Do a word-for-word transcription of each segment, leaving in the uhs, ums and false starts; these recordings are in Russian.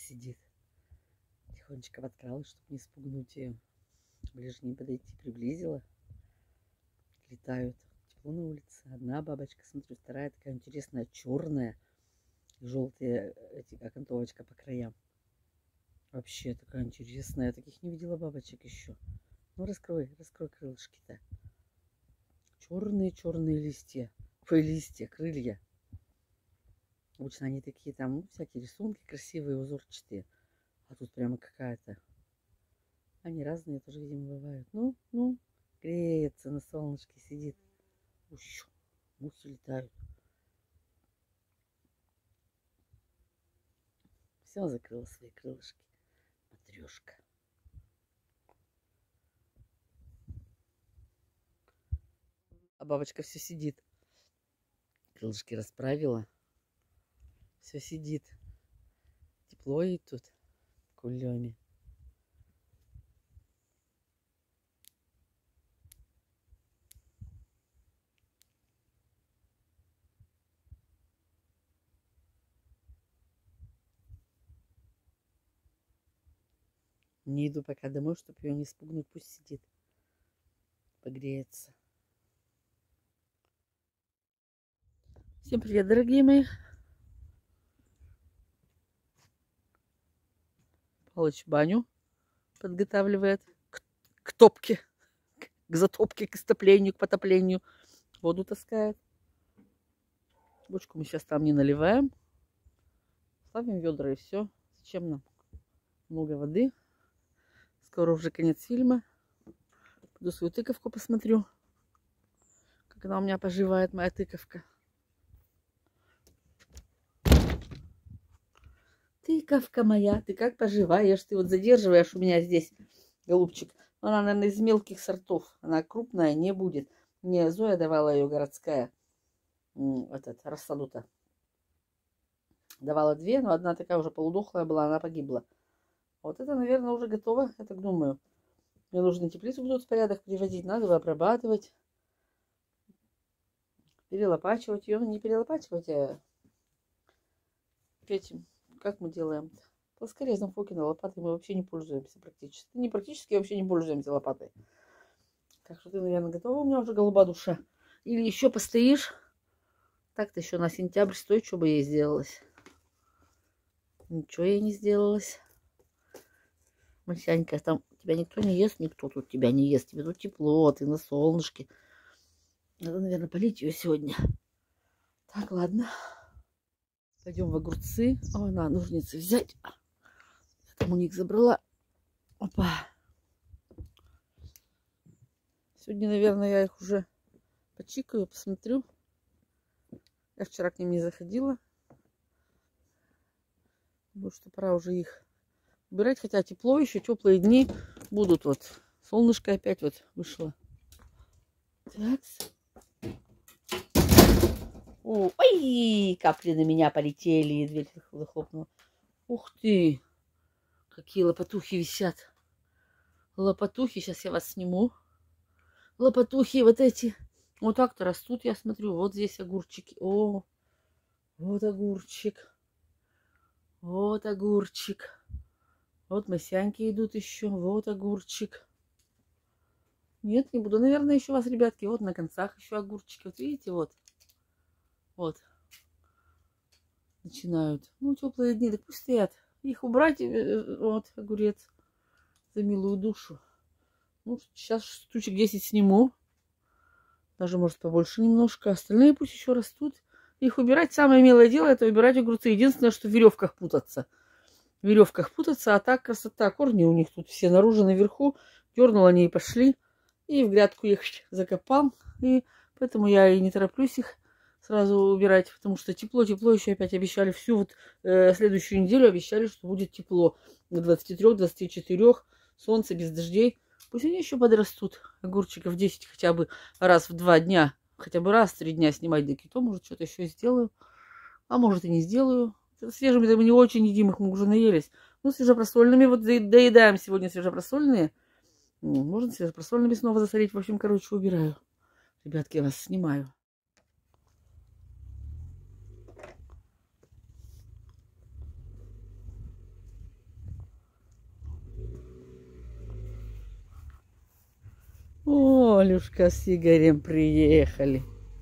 сидит. Тихонечко подкралась, чтобы не спугнуть ее. Ближе не подойти, приблизила. Летают. Тепло на улице. Одна бабочка, смотрю, вторая такая интересная, черная. Желтые эти окантовочка по краям. Вообще такая интересная. Я таких не видела бабочек еще. Ну, раскрой, раскрой крылышки-то. Черные-черные листья. Ой, листья, крылья. Обычно они такие там, ну, всякие рисунки красивые, узорчатые. А тут прямо какая-то. Они разные тоже, видимо, бывают. Ну, ну, греется на солнышке, сидит. Ущ, мухи летают. Все, закрыла свои крылышки. Матрешка. А бабочка все сидит. Крылышки расправила. Все сидит. Тепло ей тут. Кулёми. Не иду пока домой, чтобы ее не спугнуть. Пусть сидит. Погреется. Всем привет, дорогие мои. Палыч баню подготавливает к, к топке, к затопке, к истоплению, к потоплению. Воду таскает. Бочку мы сейчас там не наливаем. Ставим ведра и все. Зачем нам много воды? Скоро уже конец фильма. Пойду свою тыковку посмотрю, как она у меня поживает, моя тыковка. Тыковка моя, ты как поживаешь? Ты вот задерживаешь у меня здесь, голубчик. Она, наверное, из мелких сортов. Она крупная не будет. Мне Зоя давала ее городская. Этот, рассаду-то. Давала две, но одна такая уже полудохлая была, она погибла. Вот это, наверное, уже готово, я так думаю. Мне нужно теплицу будут в порядок приводить, надо его обрабатывать. Перелопачивать ее. Не перелопачивать, а этим. Как мы делаем? Плоскорезом Фокина лопатой мы вообще не пользуемся практически. Не практически, вообще не пользуемся лопатой. Так что ты, наверное, готова у меня уже, голуба душа? Или еще постоишь? Так-то еще на сентябрь стой, что бы ей сделалось. Ничего ей не сделалось. Масянька, там тебя никто не ест, никто тут тебя не ест. Тебе тут тепло, ты на солнышке. Надо, наверное, полить ее сегодня. Так, ладно. Пойдем в огурцы. О, на, ножницы взять. Я там у них забрала. Опа. Сегодня, наверное, я их уже почикаю, посмотрю. Я вчера к ним не заходила. Думаю, что пора уже их убирать. Хотя тепло еще, теплые дни будут. Вот солнышко опять вот вышло. Так. Ой, капли на меня полетели. Дверь захлопнула. Ух ты. Какие лопатухи висят. Лопатухи. Сейчас я вас сниму. Лопатухи вот эти. Вот так-то растут, я смотрю. Вот здесь огурчики. О, вот огурчик. Вот огурчик. Вот масяньки идут еще. Вот огурчик. Нет, не буду. Наверное, еще вас, ребятки, вот на концах еще огурчики. Вот видите, вот. Вот. Начинают. Ну, теплые дни, так пусть стоят. Их убрать, вот, огурец. За милую душу. Ну, сейчас штучек десять сниму. Даже, может, побольше немножко. Остальные пусть еще растут. Их убирать самое милое дело, это убирать огурцы. Единственное, что в веревках путаться. В веревках путаться, а так красота. Корни у них тут все наружу, наверху. Дернул, они и пошли. И в грядку их закопал. И поэтому я и не тороплюсь их сразу убирать. Потому что тепло, тепло. Еще опять обещали всю вот э, следующую неделю. Обещали, что будет тепло. До двадцати трёх — двадцати четырёх. Солнце без дождей. Пусть они еще подрастут. Огурчиков десять хотя бы раз в два дня. Хотя бы раз в три дня снимать дыки. То, может, что-то еще сделаю. А может, и не сделаю. Свежими мы не очень едим, их мы уже наелись. Ну, свежепросольными вот доедаем сегодня свежепросольные. Можно свежепросольными снова засолить. В общем, короче, убираю. Ребятки, я вас снимаю. Олюшка с Игорем приехали.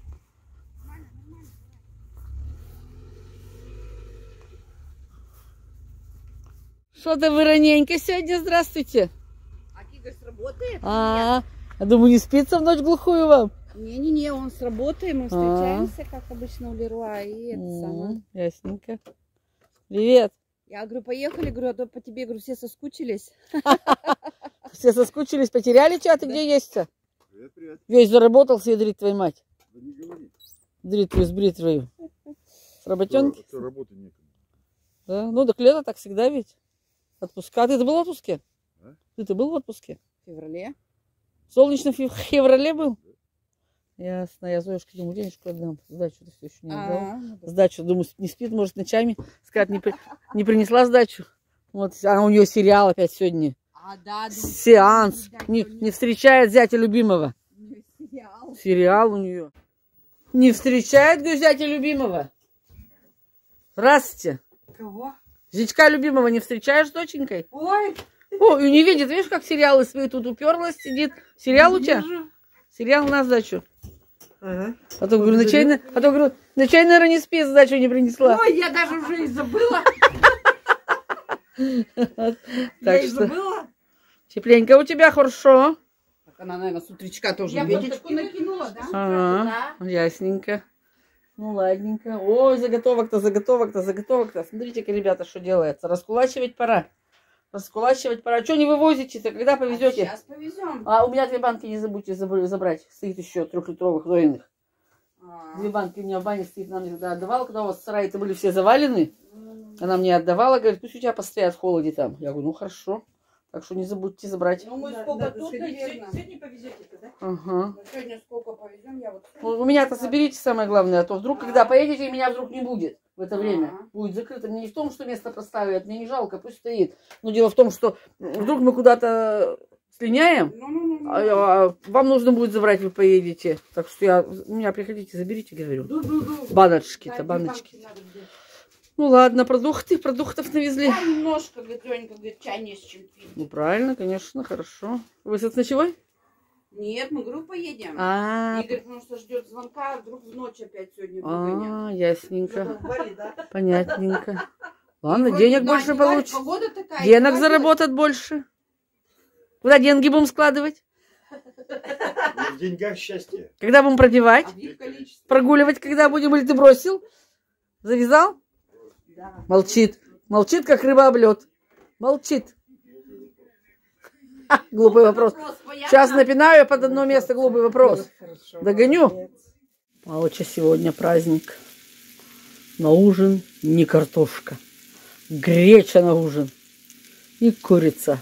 Что-то вы раненько сегодня, здравствуйте. А Игорь сработает? А, я думаю, не спится в ночь глухую вам? Не-не-не, он с работы, мы встречаемся, а. как обычно, у Леруа, и это М-м, самое. Ясненько. Привет. Я говорю, поехали, говорю, а то по тебе, говорю, все соскучились. Все соскучились, потеряли чат, ты где есть-то? Привет, привет. Весь заработал, съедрит твою мать. Да не говори. Дрит твою, сбрит твою. С работенки? Что работы некому. Да, ну так лето так всегда ведь. Отпуска. А ты-то был в отпуске? А? Ты-то был в отпуске? В феврале. В солнечном феврале был? Ясно. Я Зоюшке думаю, денежку отдам. Сдачу-то все еще не отдала. А, ну да. Сдачу, думаю, не спит, может, ночами. Сказать, не, при... не принесла сдачу. Вот, а у нее сериал опять сегодня. А, да, думаю, Сеанс. не, Не, не встречает зятя любимого. сериал. Сериал у нее. Не встречает зятя любимого. Здравствуйте. Кого? Зятька любимого не встречаешь с доченькой? Ой. О, и не видит, видишь, как сериалы свои тут уперлась, сидит. Сериал у тебя? Сериал на сдачу. Ага. А то говорю, ночайно, а то говорю, ночайно, наверное, не спит, сдачу не принесла. Ой, я даже уже и забыла. Так что тепленько у тебя, хорошо. Так она, наверное, с утречка тоже Я видит. вот накинула, да? Ага, ясненько. Ну, ладненько. Ой, заготовок-то, заготовок-то, заготовок-то. Смотрите-ка, ребята, что делается. Раскулачивать пора. Раскулачивать пора. Что не вывозите-то? Когда повезете? Сейчас повезем. А у меня две банки не забудьте забрать. Стоит еще трехлитровых дойных. А. Две банки у меня в бане стоит. Она мне тогда отдавала, когда у вас сараи-то были все завалены. Она мне отдавала, говорит, пусть у тебя постоят в холоде там. Я говорю, ну хорошо. Так что не забудьте забрать. Ну мы Да, сколько да, тут, сходи, сегодня, верно. сегодня повезете-то, да? Ага. Ну, сегодня сколько повезем, я вот... Ну, у меня-то соберите самое главное, а то вдруг, когда поедете, меня вдруг не будет в это время. Ага. Будет закрыто. Мне не в том, что место проставят, мне не жалко, пусть стоит. Но дело в том, что вдруг мы куда-то слиняем, Ну-ну-ну. а, а вам нужно будет забрать, вы поедете. Так что я, у меня приходите, заберите, говорю. Ду-ду-ду. Баночки-то, Да, баночки. банки надо взять. Ну ладно, продукты, продуктов навезли. Да, немножко, говорит, Ленька, говорит, чай не с чем пить. Ну правильно, конечно, хорошо. Вы с ночевой? Нет, мы группа едем. А, Игорь, потому что ждет звонка, вдруг в ночь опять сегодня выгонят. а, ясненько. Задолбали, да? Понятненько. Ладно, Вроде, денег да, больше не говорит, получишь. Погода такая. Денег не заработать больше. Куда деньги будем складывать? В деньгах счастье. Когда будем продевать? А в их количестве. Прогуливать когда будем? Или ты бросил? Завязал? Да. Молчит. Молчит, как рыба об лед. Молчит. Ха, глупый вопрос. Сейчас напинаю под одно место глупый вопрос. Догоню. Палыча сегодня праздник. На ужин не картошка. Греча на ужин. И курица.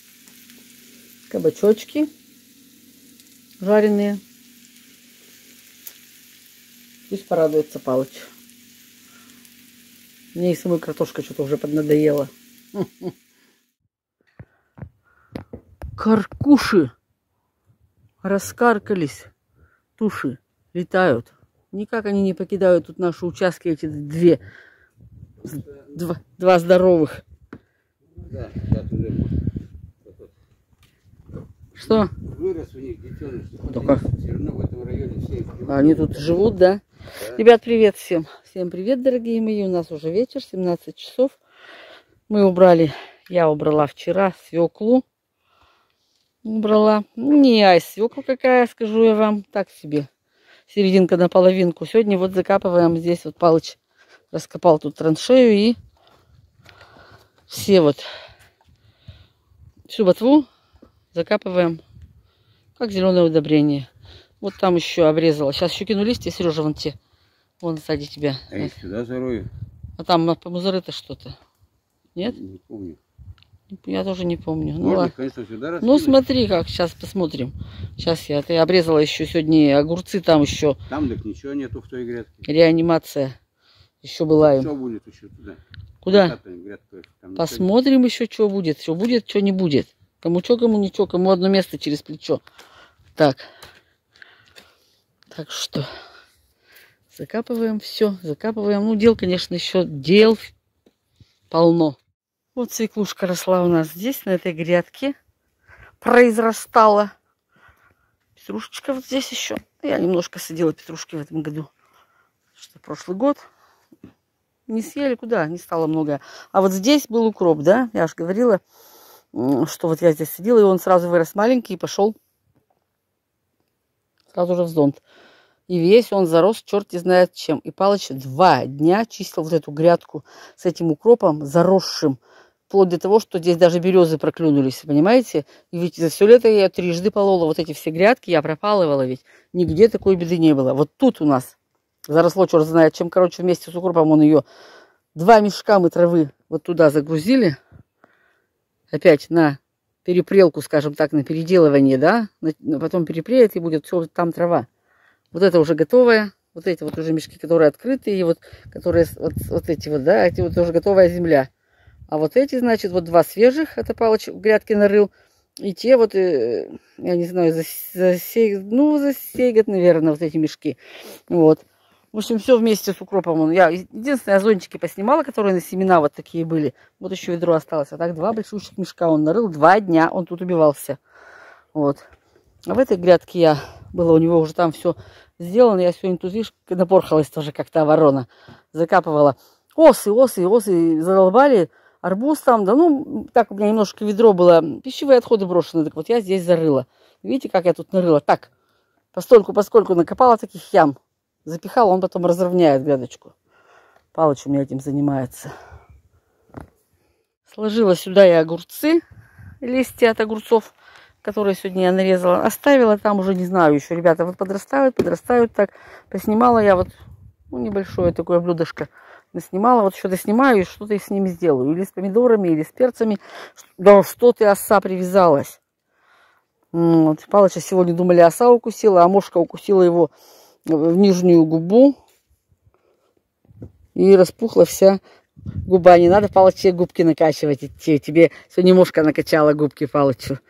Кабачочки жареные. Пусть порадуется Палыч. Мне и самой картошка что-то уже поднадоела. Каркуши раскаркались. Туши летают. Никак они не покидают тут наши участки, эти две. Два, два здоровых. Да, да, туда. Что? Вырос у них детеныш. Только. Все равно в этом районе все. Они тут живут, да? Да. Ребят, привет всем. Всем привет, дорогие мои. У нас уже вечер, семнадцать часов. Мы убрали, я убрала вчера свеклу. Убрала. Не ай, свекла какая, скажу я вам. Так себе. Серединка на половинку. Сегодня вот закапываем здесь. Вот Палыч раскопал тут траншею и все вот всю ботву закапываем как зеленое удобрение. Вот там еще обрезала. Сейчас еще кину листья, Сережа, вон те. Вон сзади тебя. А я сюда зарою? А там по мусоры-то что-то. Нет? Не помню. Я тоже не помню. Ну, Можно, ладно. конечно, сюда Ну раскинуть. смотри, как сейчас посмотрим. Сейчас я ты обрезала еще сегодня огурцы, там еще Там так ничего нету в той грядке. реанимация. Еще была им. Что будет еще туда? Куда? Та-то грядка, там ничего Посмотрим еще, что будет. Что будет, что не будет. Кому что, кому ничего, кому одно место через плечо. Так. Так что закапываем все, закапываем. Ну, дел, конечно, еще дел полно. Вот свеклушка росла у нас здесь, на этой грядке. Произрастала. петрушечка вот здесь еще. Я немножко садила петрушки в этом году. Что прошлый год не съели, куда, не стало много. А вот здесь был укроп, да, я же говорила, что вот я здесь садила, и он сразу вырос маленький и пошел сразу же в зонт. И весь он зарос, черт не знает чем. И Палыч два дня чистил вот эту грядку с этим укропом заросшим. Вплоть до того, что здесь даже березы проклюнулись, понимаете? И ведь за все лето я трижды полола вот эти все грядки, я пропалывала ведь. Нигде такой беды не было. Вот тут у нас заросло, черт знает чем. Короче, вместе с укропом он ее... Два мешка мы травы вот туда загрузили. Опять на перепрелку, скажем так, на переделывание, да? Потом перепреет, и будет все там трава. Вот это уже готовое. Вот эти вот уже мешки, которые открытые, и вот, которые, вот, вот эти вот, да, эти вот уже готовая земля. А вот эти, значит, вот два свежих, это Палыч в грядке нарыл. И те вот, я не знаю, засеют, ну, засеют, наверное, вот эти мешки. Вот. В общем, все вместе с укропом. Я единственное, зонтики поснимала, которые на семена вот такие были. Вот еще ведро осталось. А так два большущих мешка он нарыл. Два дня он тут убивался. Вот. А в этой грядке я... Было у него уже там все сделано. Я сегодня тут, видишь, напорхалась тоже, как та ворона. Закапывала. Осы, осы, осы задолбали. Арбуз там, да ну, так у меня немножко ведро было. Пищевые отходы брошены. Так вот я здесь зарыла. Видите, как я тут нарыла? Так, постольку, поскольку накопала таких ям. Запихала, он потом разровняет грядочку. Палыч у меня этим занимается. Сложила сюда я огурцы. Листья от огурцов, которые сегодня я нарезала. Оставила там уже, не знаю еще. Ребята вот подрастают, подрастают так. Поснимала я вот, ну, небольшое такое блюдышко. Наснимала, вот еще доснимаю и что-то с ними сделаю. Или с помидорами, или с перцами. Да что ты, оса привязалась. Вот. Палыча сегодня думали, оса укусила, а мошка укусила его в нижнюю губу. И распухла вся губа. Не надо, Палыч, тебе губки накачивать идти. Тебе сегодня мошка накачала губки Палычу.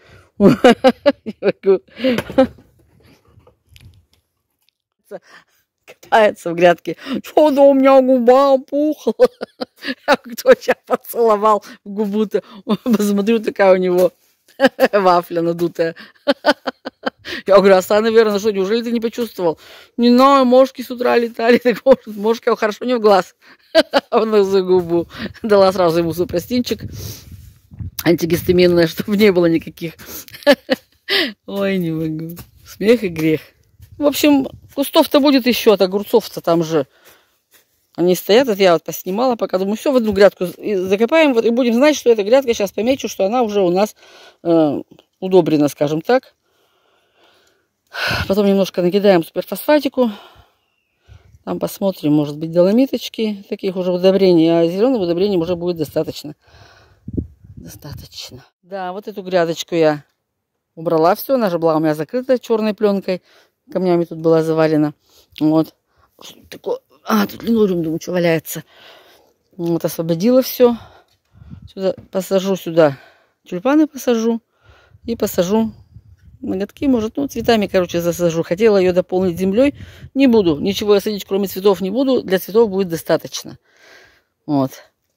Катается в грядке. Что-то у меня губа опухла. Кто тебя поцеловал в губу-то? Посмотрю, такая у него вафля надутая. Я говорю, оса, наверное, что, неужели ты не почувствовал? Не знаю, мошки с утра летали. Так может, мошка хорошо не в глаз, а за губу. Дала сразу ему супростинчик антигистаминное, чтобы не было никаких. Ой, не могу. Смех и грех. В общем, кустов-то будет еще от огурцов-то там же. Они стоят, вот я вот поснимала, пока думаю, все в одну грядку закопаем, вот, и будем знать, что эта грядка, сейчас помечу, что она уже у нас э, удобрена, скажем так. Потом немножко накидаем суперфосфатику. Там посмотрим, может быть, доломиточки, таких уже удобрений, а зеленых удобрений уже будет достаточно. Достаточно. Да, вот эту грядочку я убрала все, она же была у меня закрыта черной пленкой, камнями тут была завалена. Вот. Такое... А, тут линолеум, думаю, что валяется. Вот, освободила все. Сюда посажу, сюда тюльпаны посажу. И посажу ноготки, может, ну, цветами, короче, засажу. Хотела ее дополнить землей. Не буду. Ничего я садить, кроме цветов, не буду. Для цветов будет достаточно. Вот.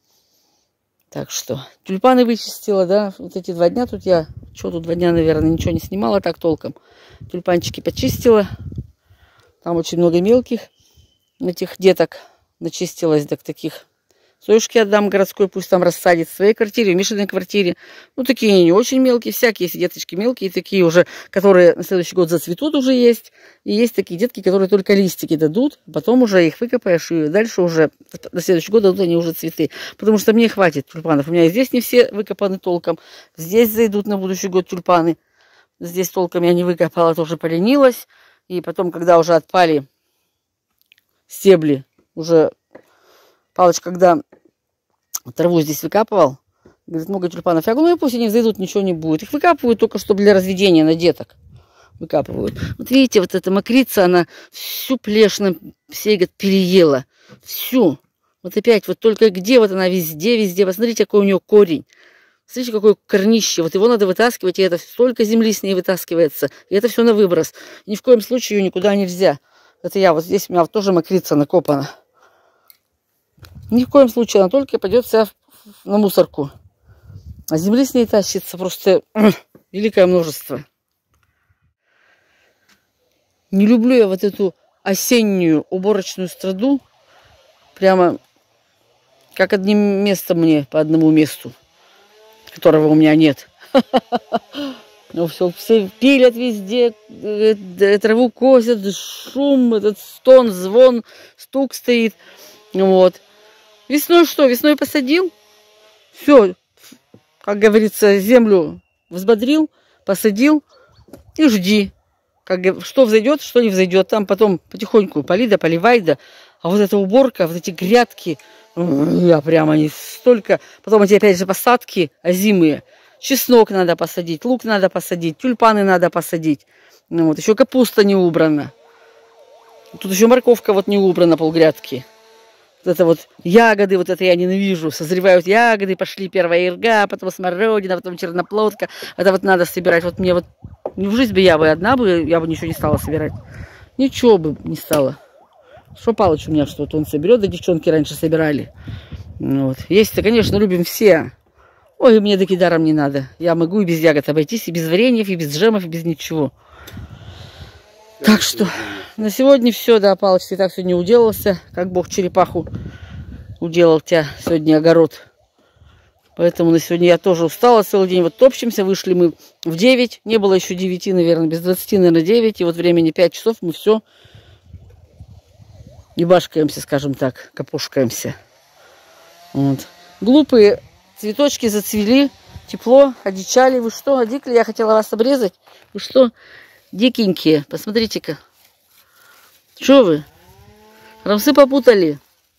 Так что, тюльпаны вычистила, да. Вот эти два дня тут я... Что тут два дня, наверное, ничего не снимала так толком. Тюльпанчики почистила. Там очень много мелких этих деток начистилась, так таких. Союшки отдам городской, пусть там рассадит в своей квартире, в Мишиной квартире. Ну, такие не очень мелкие, всякие есть деточки мелкие, такие уже, которые на следующий год зацветут уже есть. И есть такие детки, которые только листики дадут, потом уже их выкопаешь, и дальше уже на следующий год дадут они уже цветы. Потому что мне хватит тюльпанов. У меня и здесь не все выкопаны толком. Здесь зайдут на будущий год тюльпаны. Здесь толком я не выкопала, тоже поленилась. И потом, когда уже отпали стебли, уже Палыч, когда траву здесь выкапывал, говорит, много тюльпанов. Я говорю, ну и пусть они взойдут, ничего не будет. Их выкапывают только, чтобы для разведения на деток выкапывают. Вот видите, вот эта мокрица, она всю плешь нам всей, говорит, переела. Всю. Вот опять, вот только где, вот она везде, везде. Посмотрите, какой у нее корень. Смотрите, какое корнище. Вот его надо вытаскивать, и это столько земли с ней вытаскивается. И это все на выброс. Ни в коем случае ее никуда нельзя. Это я, вот здесь у меня тоже мокрица накопана. Ни в коем случае, она только пойдет вся на мусорку. А земли с ней тащится просто великое множество. Не люблю я вот эту осеннюю уборочную страду. Прямо как одним местом мне, по одному месту, которого у меня нет. Ну, все, все пилят везде, траву косят, шум, этот стон, звон, стук стоит. Вот. Весной что? Весной посадил, все, как говорится, землю взбодрил, посадил и жди. Как, что взойдет, что не взойдет. Там потом потихоньку поли да поливай да. А вот эта уборка, вот эти грядки, я прямо не столько. Потом эти опять же посадки озимые. Чеснок надо посадить, лук надо посадить, тюльпаны надо посадить. Ну, вот, еще капуста не убрана. Тут еще морковка вот не убрана, полгрядки. Вот это вот ягоды, вот это я ненавижу. Созревают ягоды, пошли первая ирга, потом смородина, потом черноплодка. Это вот надо собирать. Вот мне вот, не в жизнь бы я бы одна бы, я бы ничего не стала собирать. Ничего бы не стала. Что Палыч у меня что-то он соберет, да девчонки раньше собирали. Вот. Есть-то, конечно, любим все. Ой, мне таки даром не надо. Я могу и без ягод обойтись, и без вареньев, и без джемов, и без ничего. Так что на сегодня все, да, Палыч, ты так сегодня уделался, как бог черепаху уделал тебя сегодня огород. Поэтому на сегодня я тоже устала целый день. Вот топчемся, вышли мы в девять, не было еще девяти, наверное, без двадцати, наверное, девять. И вот времени пять часов мы все не башкаемся, скажем так, капушкаемся. Вот. Глупые цветочки зацвели, тепло, одичали. Вы что, одикли? Я хотела вас обрезать. Вы что, дикенькие? Посмотрите-ка. Что вы? Рамсы попутали.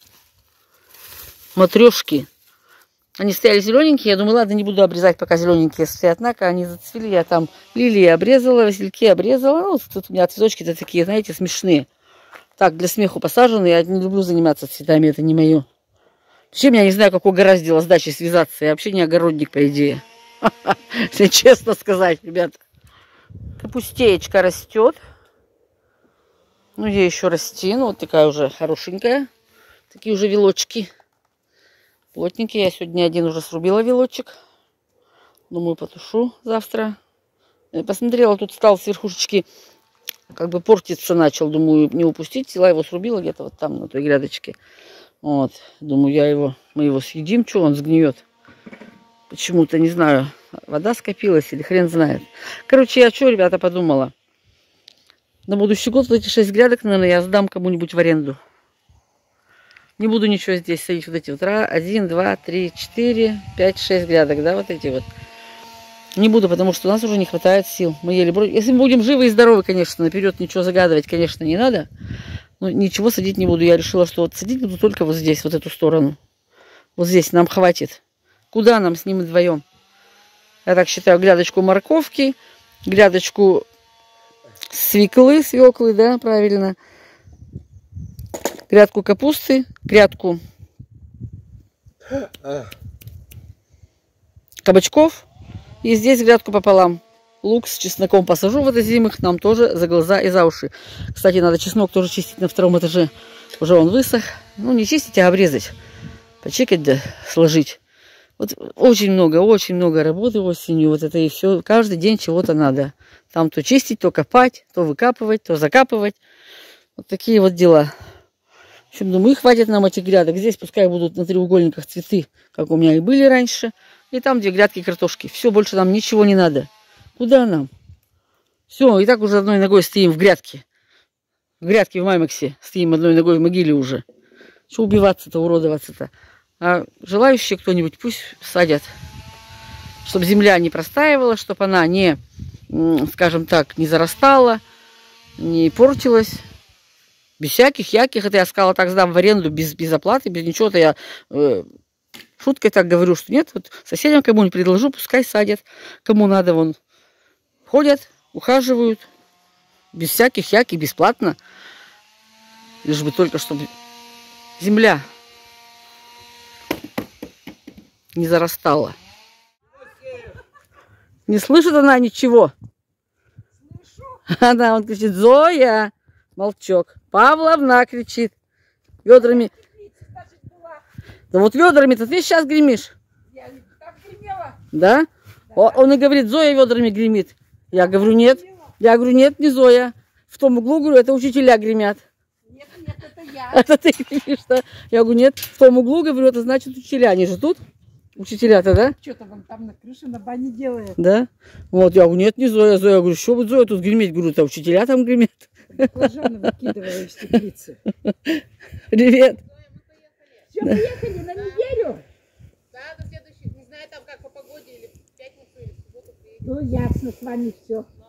Матрешки. Они стояли зелененькие. Я думаю, ладно, не буду обрезать, пока зелененькие стоят. Однако они зацвели. Я там лилии обрезала, васильки обрезала. Ну, тут у меня цветочки-то такие, знаете, смешные. Так, для смеху посаженные. Я не люблю заниматься цветами, это не мое. Чем я не знаю, как угораздило с дачей связаться. Я вообще не огородник, по идее. Если честно сказать, ребят. Капустеечка растет. Ну, ей еще расти. Ну, вот такая уже хорошенькая. Такие уже вилочки. Плотненькие. Я сегодня один уже срубила вилочек. Думаю, потушу завтра. Я посмотрела, тут стал с верхушечки, как бы портиться начал. Думаю, не упустить. Села его срубила где-то вот там, на той грядочке. Вот, думаю, я его, мы его съедим, что он сгниет. Почему-то, не знаю, вода скопилась или хрен знает. Короче, я что, ребята, подумала. На будущий год вот эти шесть грядок, наверное, я сдам кому-нибудь в аренду. Не буду ничего здесь садить. Вот эти вот, один, два, три, четыре, пять, шесть грядок, да, вот эти вот. Не буду, потому что у нас уже не хватает сил. Мы еле бросим. Если мы будем живы и здоровы, конечно, наперед ничего загадывать, конечно, не надо. Но ничего садить не буду. Я решила, что вот садить буду только вот здесь, вот эту сторону. Вот здесь нам хватит. Куда нам с ним вдвоем? Я так считаю, грядочку морковки, грядочку свеклы, свеклы, да, правильно. Грядку капусты, грядку кабачков. И здесь грядку пополам. Лук с чесноком посажу в этой зимых, нам тоже за глаза и за уши. Кстати, надо чеснок тоже чистить на втором этаже. Уже он высох. Ну, не чистить, а обрезать. Почекать да сложить. Вот очень много, очень много работы осенью. Вот это и все. Каждый день чего-то надо. Там то чистить, то копать, то выкапывать, то закапывать. Вот такие вот дела. В общем, думаю, и хватит нам этих грядок. Здесь пускай будут на треугольниках цветы, как у меня и были раньше. И там, где грядки картошки. Все, больше нам ничего не надо. Куда нам? Все, и так уже одной ногой стоим в грядке. В грядке в Маймаксе стоим одной ногой в могиле уже. Что убиваться-то, уродоваться-то? А желающие кто-нибудь пусть садят. Чтобы земля не простаивала, чтобы она не, скажем так, не зарастала, не портилась. Без всяких, яких. Это я сказала, так сдам в аренду, без, без оплаты, без ничего-то. Я э, шуткой так говорю, что нет. Вот соседям кому-нибудь предложу, пускай садят. Кому надо, вон. Ходят, ухаживают, без всяких яки, бесплатно. Лишь бы только, чтобы земля не зарастала. Не слышит она ничего? Она, он кричит, Зоя, молчок. Павловна кричит, ведрами. Да вот ведрами-то ты сейчас гремишь. Я так гремела. Да? Он и говорит, Зоя ведрами гремит. Я говорю, нет. Я говорю, нет, не Зоя. В том углу, говорю, это учителя гремят. Нет, нет, это я. Это ты гремишь, да? Я говорю, нет, в том углу, говорю, это значит учителя. Они же тут? Учителя-то, да? Что-то вон там на крыше на бане делает. Да? Вот, я говорю, нет, не Зоя, Зоя. Я говорю, что будет Зоя тут греметь? Говорю, это учителя там гремят. Баклажаны выкидываю в теплицы. Привет. Все, поехали на неделю. Да, до следующей, не знаю там как по погоде, или в пятницу, или в субботу приедем. Ну, ясно, с вами все.